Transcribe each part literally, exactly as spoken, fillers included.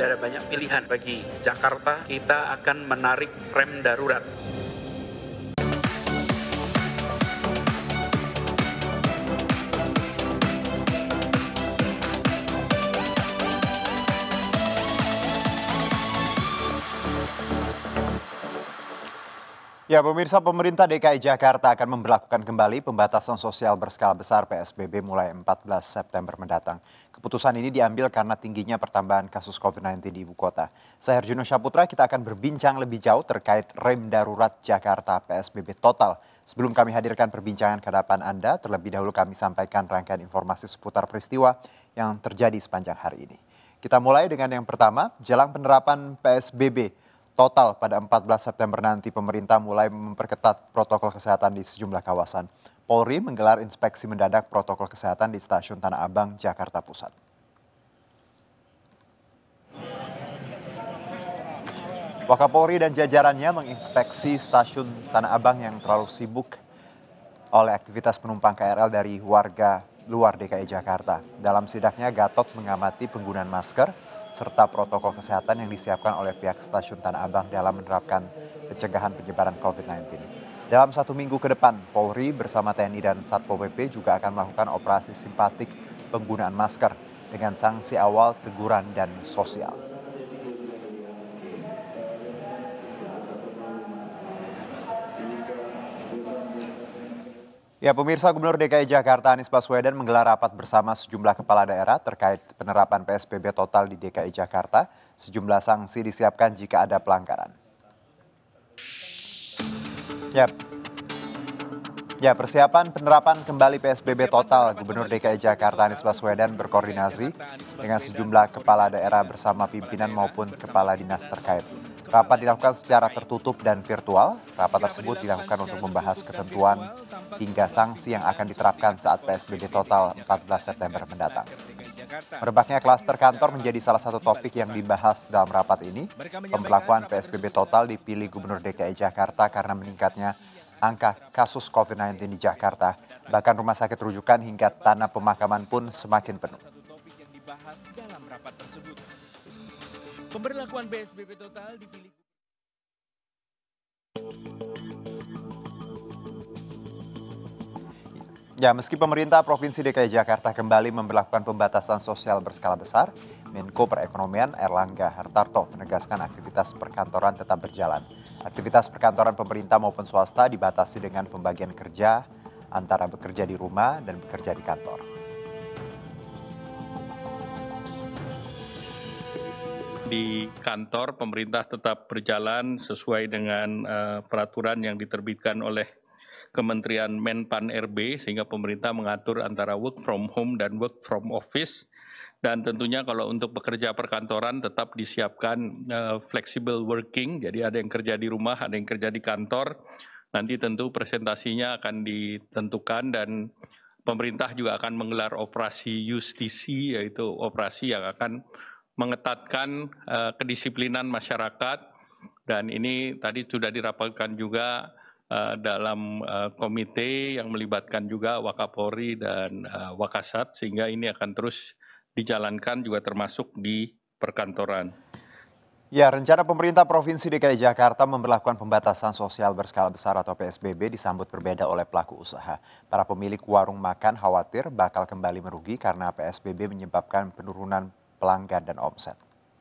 tidak ada banyak pilihan bagi Jakarta, kita akan menarik rem darurat. Ya, pemirsa, pemerintah D K I Jakarta akan memberlakukan kembali pembatasan sosial berskala besar P S B B mulai empat belas September mendatang. Keputusan ini diambil karena tingginya pertambahan kasus covid sembilan belas di ibu kota. Saya Herjuno Syaputra, kita akan berbincang lebih jauh terkait rem darurat Jakarta P S B B total. Sebelum kami hadirkan perbincangan ke hadapan Anda, terlebih dahulu kami sampaikan rangkaian informasi seputar peristiwa yang terjadi sepanjang hari ini. Kita mulai dengan yang pertama, jelang penerapan P S B B total pada empat belas September nanti, pemerintah mulai memperketat protokol kesehatan di sejumlah kawasan. Polri menggelar inspeksi mendadak protokol kesehatan di Stasiun Tanah Abang, Jakarta Pusat. Wakapolri dan jajarannya menginspeksi Stasiun Tanah Abang yang terlalu sibuk oleh aktivitas penumpang K R L dari warga luar D K I Jakarta. Dalam sidaknya, Gatot mengamati penggunaan masker serta protokol kesehatan yang disiapkan oleh pihak Stasiun Tanah Abang dalam menerapkan pencegahan penyebaran covid sembilan belas. Dalam satu minggu ke depan, Polri bersama T N I dan Satpol P P juga akan melakukan operasi simpatik penggunaan masker dengan sanksi awal teguran dan sosial. Ya, pemirsa, Gubernur D K I Jakarta Anies Baswedan menggelar rapat bersama sejumlah kepala daerah terkait penerapan P S B B total di D K I Jakarta. Sejumlah sanksi disiapkan jika ada pelanggaran. Ya, ya persiapan penerapan kembali P S B B total, Gubernur D K I Jakarta Anies Baswedan berkoordinasi dengan sejumlah kepala daerah bersama pimpinan maupun kepala dinas terkait. Rapat dilakukan secara tertutup dan virtual. Rapat tersebut dilakukan untuk membahas ketentuan hingga sanksi yang akan diterapkan saat P S B B total empat belas September mendatang. Merebaknya klaster kantor menjadi salah satu topik yang dibahas dalam rapat ini. Pemberlakuan P S B B total dipilih Gubernur D K I Jakarta karena meningkatnya angka kasus covid sembilan belas di Jakarta. Bahkan rumah sakit rujukan hingga tanah pemakaman pun semakin penuh. Pemberlakuan P S B B total dipilih. Ya, meski pemerintah Provinsi D K I Jakarta kembali memberlakukan pembatasan sosial berskala besar, Menko Perekonomian Erlangga Hartarto menegaskan aktivitas perkantoran tetap berjalan. Aktivitas perkantoran pemerintah maupun swasta dibatasi dengan pembagian kerja antara bekerja di rumah dan bekerja di kantor. Di kantor pemerintah tetap berjalan sesuai dengan uh, peraturan yang diterbitkan oleh Kementerian Menpan R B, sehingga pemerintah mengatur antara work from home dan work from office. Dan tentunya kalau untuk bekerja perkantoran tetap disiapkan uh, flexible working, jadi ada yang kerja di rumah, ada yang kerja di kantor. Nanti tentu presentasinya akan ditentukan dan pemerintah juga akan menggelar operasi justisi, yaitu operasi yang akan mengetatkan uh, kedisiplinan masyarakat, dan ini tadi sudah dirapatkan juga uh, dalam uh, komite yang melibatkan juga Wakapolri dan uh, Wakasat, sehingga ini akan terus dijalankan juga termasuk di perkantoran. Ya, rencana pemerintah Provinsi D K I Jakarta memberlakukan pembatasan sosial berskala besar atau P S B B disambut berbeda oleh pelaku usaha. Para pemilik warung makan khawatir bakal kembali merugi karena P S B B menyebabkan penurunan pelanggan dan omset.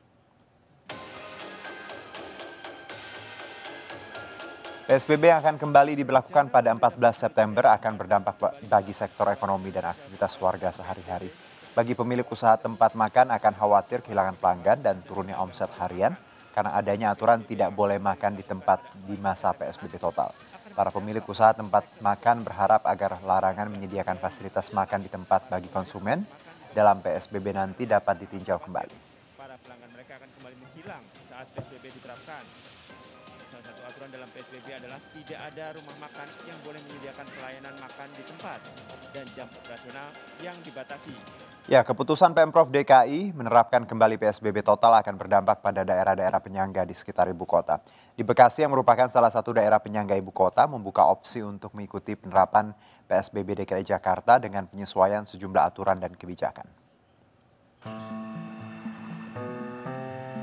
P S B B yang akan kembali diberlakukan pada empat belas September akan berdampak bagi sektor ekonomi dan aktivitas warga sehari-hari. Bagi pemilik usaha tempat makan akan khawatir kehilangan pelanggan dan turunnya omset harian karena adanya aturan tidak boleh makan di tempat di masa P S B B total. Para pemilik usaha tempat makan berharap agar larangan menyediakan fasilitas makan di tempat bagi konsumen dalam P S B B nanti dapat ditinjau kembali. Para pelanggan mereka akan kembali menghilang saat P S B B diterapkan. Salah satu aturan dalam P S B B adalah tidak ada rumah makan yang boleh menyediakan pelayanan makan di tempat dan jam operasional yang dibatasi. Ya, keputusan Pemprov D K I menerapkan kembali P S B B total akan berdampak pada daerah-daerah penyangga di sekitar ibu kota. Di Bekasi yang merupakan salah satu daerah penyangga ibu kota membuka opsi untuk mengikuti penerapan P S B B D K I Jakarta dengan penyesuaian sejumlah aturan dan kebijakan.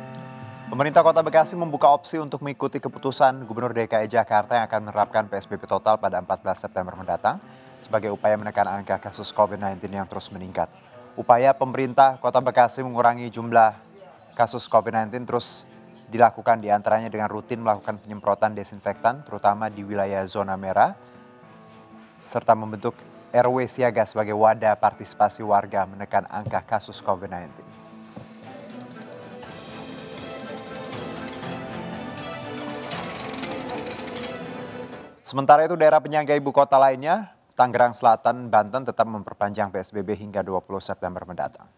Pemerintah Kota Bekasi membuka opsi untuk mengikuti keputusan Gubernur D K I Jakarta yang akan menerapkan P S B B total pada empat belas September mendatang sebagai upaya menekan angka kasus covid sembilan belas yang terus meningkat. Upaya pemerintah Kota Bekasi mengurangi jumlah kasus covid sembilan belas terus dilakukan diantaranya dengan rutin melakukan penyemprotan desinfektan terutama di wilayah zona merah serta membentuk R W siaga sebagai wadah partisipasi warga menekan angka kasus covid sembilan belas. Sementara itu daerah penyangga ibu kota lainnya, Tangerang Selatan, Banten tetap memperpanjang P S B B hingga dua puluh September mendatang.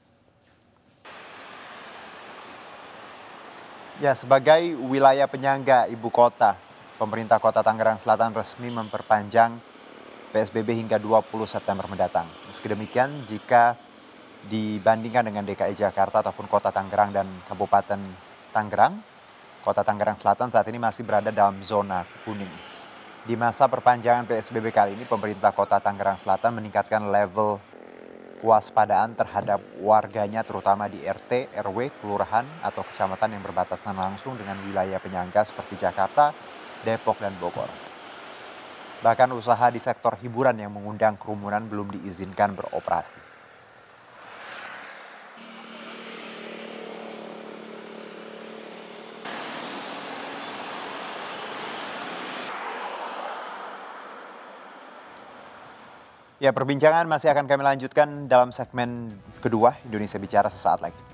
Ya, sebagai wilayah penyangga ibu kota, pemerintah kota Tangerang Selatan resmi memperpanjang P S B B hingga dua puluh September mendatang. Meski demikian, jika dibandingkan dengan D K I Jakarta ataupun kota Tangerang dan Kabupaten Tangerang, kota Tangerang Selatan saat ini masih berada dalam zona kuning. Di masa perpanjangan P S B B kali ini, pemerintah kota Tangerang Selatan meningkatkan level kewaspadaan terhadap warganya terutama di R T, R W, kelurahan atau kecamatan yang berbatasan langsung dengan wilayah penyangga seperti Jakarta, Depok, dan Bogor. Bahkan usaha di sektor hiburan yang mengundang kerumunan belum diizinkan beroperasi. Ya, perbincangan masih akan kami lanjutkan dalam segmen kedua Indonesia Bicara sesaat lagi.